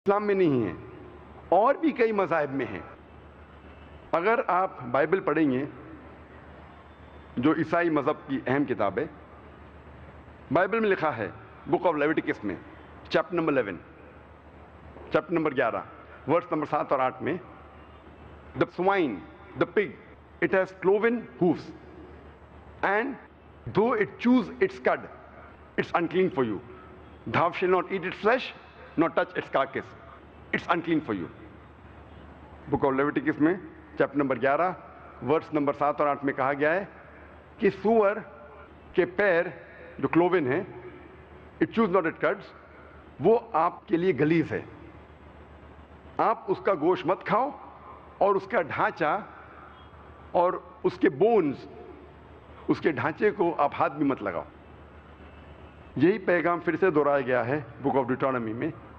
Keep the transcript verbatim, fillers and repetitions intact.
इस्लाम में नहीं है, और भी कई मज़ाहिब में है। अगर आप बाइबल पढ़ेंगे, जो ईसाई मज़हब की अहम किताब है, बाइबल में लिखा है बुक ऑफ लेविटिकस में chapter number eleven, chapter number ग्यारह, वर्स नंबर सात और आठ में, the swine, the pig, it has cloven hooves and though it chews its cud, it's unclean for you. Thou shalt not eat its flesh, nor touch its carcass. It's unclean for you. Book of Leviticus में chapter number ग्यारह, verse number सात और आठ में कहा गया है कि सूअर के पैर जो क्लोविन है, it chews not it cuts, वो आपके लिए गलीज है। आप उसका गोश्त मत खाओ, और उसका ढांचा और उसके बोन्स, उसके ढांचे को आप हाथ भी मत लगाओ। यही पैगाम फिर से दोहराया गया है बुक ऑफ डिटोनॉमी में,